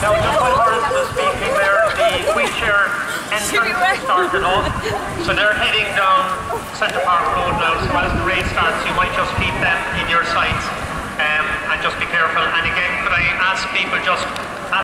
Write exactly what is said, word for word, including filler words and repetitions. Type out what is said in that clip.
Now, just while Horace was speaking there, the wheelchair entrance started off. So they're heading down Centre Park Road now, so as the race starts, you might just keep them in your sights um, and just be careful. And again, could I ask people just